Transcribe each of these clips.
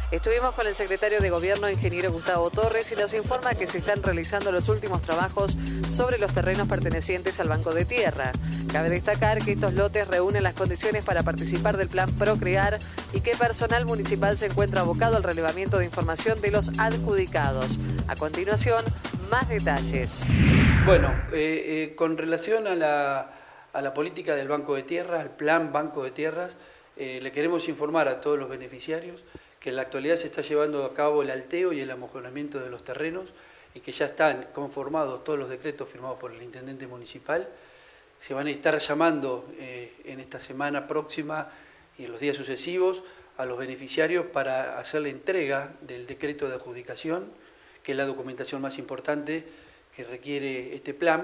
Estuvimos con el secretario de Gobierno, ingeniero Gustavo Torres, y nos informa que se están realizando los últimos trabajos sobre los terrenos pertenecientes al Banco de Tierra. Cabe destacar que estos lotes reúnen las condiciones para participar del plan Procrear y que personal municipal se encuentra abocado al relevamiento de información de los adjudicados. A continuación, más detalles. Bueno, con relación a la política del Banco de Tierras, al plan Banco de Tierras, le queremos informar a todos los beneficiarios que en la actualidad se está llevando a cabo el alteo y el amojonamiento de los terrenos y que ya están conformados todos los decretos firmados por el intendente municipal. Se van a estar llamando en esta semana próxima y en los días sucesivos a los beneficiarios para hacer la entrega del decreto de adjudicación, que es la documentación más importante que requiere este plan,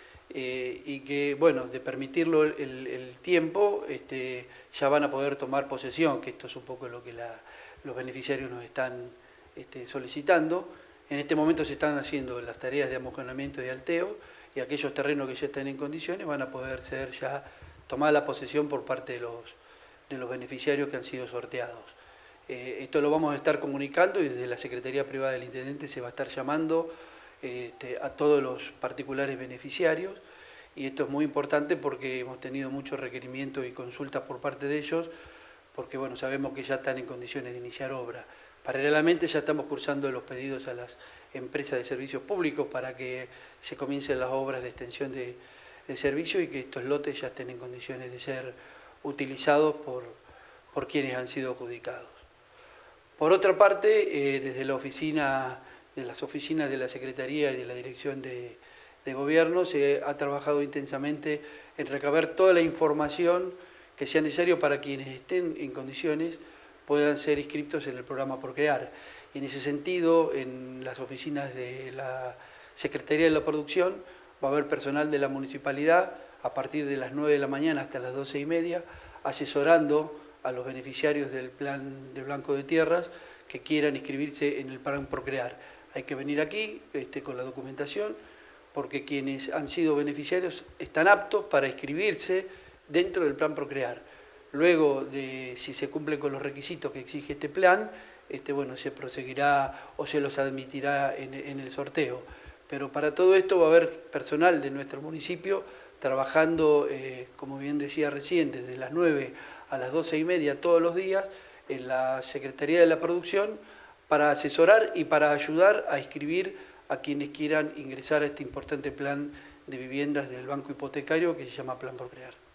y que, bueno, de permitirlo el tiempo, ya van a poder tomar posesión, que esto es un poco lo que los beneficiarios nos están solicitando. En este momento se están haciendo las tareas de amojonamiento y alteo, y aquellos terrenos que ya están en condiciones van a poder ser ya tomada la posesión por parte de los beneficiarios que han sido sorteados. Esto lo vamos a estar comunicando y desde la Secretaría Privada del Intendente se va a estar llamando a todos los particulares beneficiarios, y esto es muy importante porque hemos tenido muchos requerimientos y consultas por parte de ellos, porque bueno, sabemos que ya están en condiciones de iniciar obra. Paralelamente ya estamos cursando los pedidos a las empresas de servicios públicos para que se comiencen las obras de extensión de servicio y que estos lotes ya estén en condiciones de ser utilizados por quienes han sido adjudicados. Por otra parte, desde las oficinas de la Secretaría y de la Dirección de Gobierno se ha trabajado intensamente en recabar toda la información que sea necesario para quienes estén en condiciones puedan ser inscritos en el programa Procrear. Y en ese sentido, en las oficinas de la Secretaría de la Producción va a haber personal de la municipalidad a partir de las 9 de la mañana hasta las 12:30, asesorando a los beneficiarios del plan de Banco de Tierras que quieran inscribirse en el plan Procrear. Hay que venir aquí con la documentación, porque quienes han sido beneficiarios están aptos para inscribirse dentro del plan Procrear. Luego, si se cumplen con los requisitos que exige este plan, bueno, se proseguirá o se los admitirá en el sorteo. Pero para todo esto va a haber personal de nuestro municipio trabajando, como bien decía recién, desde las 9 a las 12:30 todos los días en la Secretaría de la Producción para asesorar y para ayudar a inscribir a quienes quieran ingresar a este importante plan de viviendas del Banco Hipotecario que se llama Plan Procrear.